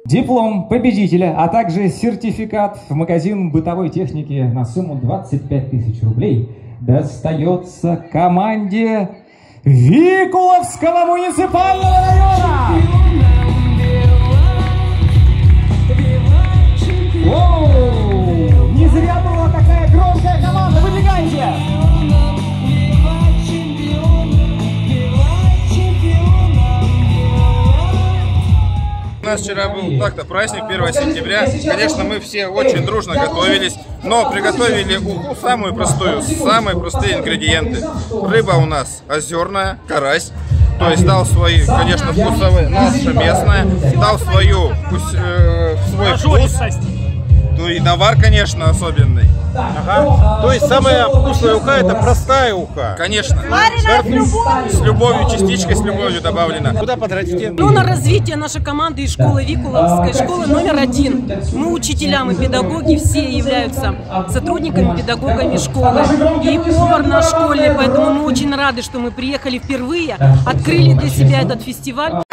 Диплом победителя, а также сертификат в магазин бытовой техники на сумму 25 тысяч рублей достается команде Викуловского муниципального района. Воу! Не зря была такая громкая команда, выбегайте! У нас вчера был так-то праздник, 1 сентября. Конечно, мы все очень дружно готовились, но приготовили уху самую простую, самые простые ингредиенты. Рыба у нас озерная, карась. То есть дал свои, конечно, вкусовые, наша местная, дал свой вкус. Ну и навар, конечно, особенный. Ага. То есть самая вкусная уха — это простая уха. Конечно. С любовью, частичкой с любовью добавлена. Куда потратите? Ну, на развитие нашей команды и школы Викуловской, школы номер 1. Мы учителя, мы педагоги, все являются сотрудниками, педагогами школы. И повар наш школьный, поэтому мы очень рады, что мы приехали впервые, открыли для себя этот фестиваль.